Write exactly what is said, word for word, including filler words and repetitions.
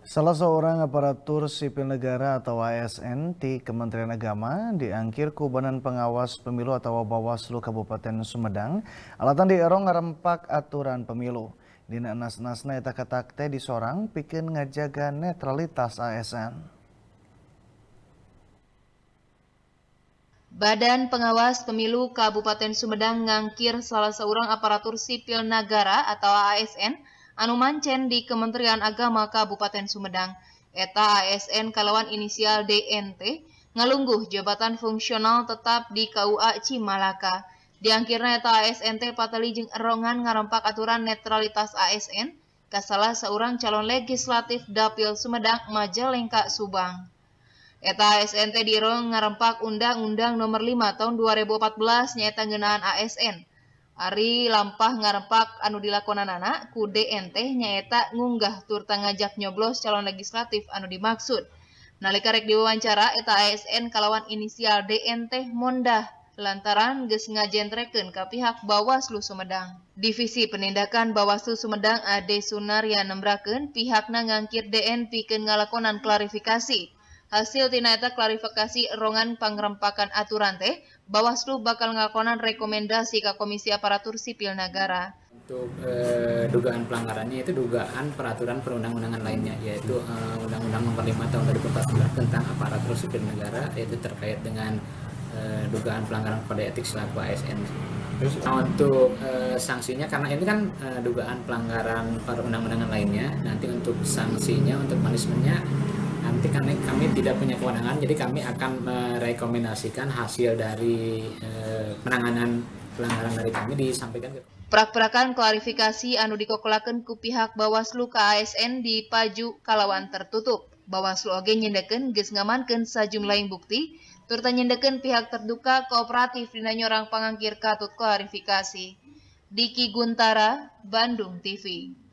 Salah seorang aparatur sipil negara atau A S N di Kementerian Agama diangkir ku Badan Pengawas Pemilu atau Bawaslu Kabupaten Sumedang. Alatan di erong ngarempak aturan pemilu. Dina nas-nasna eta katak teh disorang pikeun ngajaga netralitas A S N. Badan Pengawas Pemilu Kabupaten Sumedang ngangkir salah seorang aparatur sipil negara atau A S N anu mancen di Kementerian Agama Kabupaten Sumedang. Eta A S N kalawan inisial D N T ngalungguh jabatan fungsional tetap di K U A Cimalaka. Diangkirna eta A S N T pateli jeung erongan ngarempak aturan netralitas A S N ka salah seorang calon legislatif Dapil Sumedang Majalengka Subang. Eta A S N T dirong ngarempak Undang-Undang Nomor lima tahun dua ribu empat belas nyaeta ngeunaan A S N. Ari lampah ngarempak anu dilakonanana ku D N T nyaeta ngunggah turta ngajak nyoblos calon legislatif anu dimaksud. Nalika rek diwawancara eta A S N kalawan inisial D N T mondah lantaran geus ngajentrekeun ka pihak Bawaslu Sumedang. Divisi Penindakan Bawaslu Sumedang Ade Sunaria nembrakeun pihakna ngangkir D N pikeun ngalakonan klarifikasi. Hasil tina eta klarifikasi erongan pangrempakan aturan teh, Bawaslu bakal ngalakonan rekomendasi ke Komisi Aparatur Sipil Negara. Untuk eh, dugaan pelanggarannya itu dugaan peraturan perundang-undangan lainnya, yaitu eh, Undang-Undang Nomor lima tahun dua ribu empat belas tentang aparatur sipil negara, yaitu terkait dengan eh, dugaan pelanggaran kode etik selaku A S N. Terus nah, untuk eh, sanksinya, karena ini kan eh, dugaan pelanggaran perundang-undangan lainnya, nanti untuk sanksinya, untuk punishmentnya, nanti kami, kami tidak punya kewenangan, jadi kami akan merekomendasikan hasil dari eh, penanganan pelanggaran dari kami disampaikan ke. Prak-prakan klarifikasi anu dikokolakeun ku pihak Bawaslu ka A S N dipaju kalawan tertutup. Bawaslu oge nyendekeun geus ngamankeun sajumlahing bukti, turta nyendekeun pihak terduga kooperatif dina nyorang pangangkir katut klarifikasi. Diki Guntara, Bandung T V.